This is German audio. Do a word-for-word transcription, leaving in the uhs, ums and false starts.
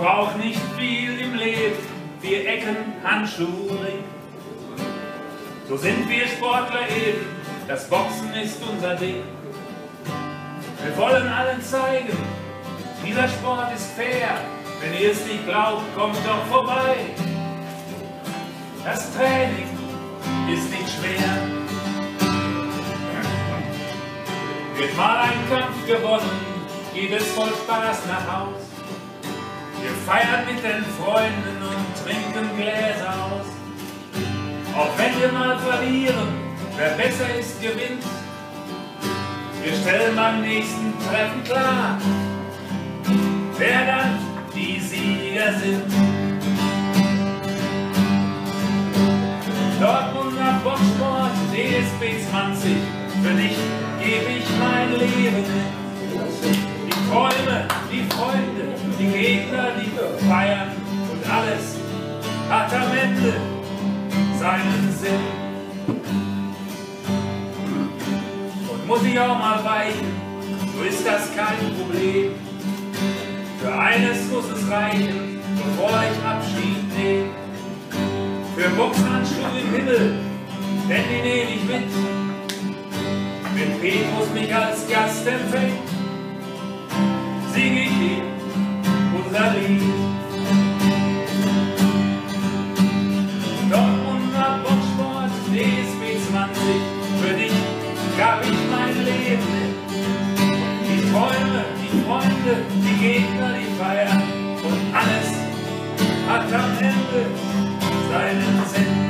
brauch nicht viel im Leben, vier Ecken, Handschuhe, Ring. So sind wir Sportler eben, das Boxen ist unser Ding. Wir wollen allen zeigen, dieser Sport ist fair. Wenn ihr es nicht glaubt, kommt doch vorbei. Das Training ist nicht schwer. Wird mal ein Kampf gewonnen, geht es voll Spaß nach Haus. Wir feiern mit den Freunden und trinken Gläser aus. Auch wenn wir mal verlieren, wer besser ist, gewinnt. Wir stellen beim nächsten Treffen klar, wer dann die Sieger sind. Dortmunder Boxsport, D S B zwanzig, für dich gebe ich mein Leben. Die Träume, die Freunde, die Gegner, die feiern und alles hat am Ende seinen Sinn. Und muss ich auch mal weichen, so ist das kein Problem. Für eines muss es reichen, bevor ich Abschied nehme. Für Boxhandschuhe im Himmel, denn die nehme ich mit. Wenn Petrus mich als Gast empfängt, sing ich ihm unser Lied. Dortmunder Boxsport, D S B zwanzig, für dich gab ich mein Leben. Die Träume, die Freunde, die Gegner, die Feier und alles hat am Ende seinen Sinn.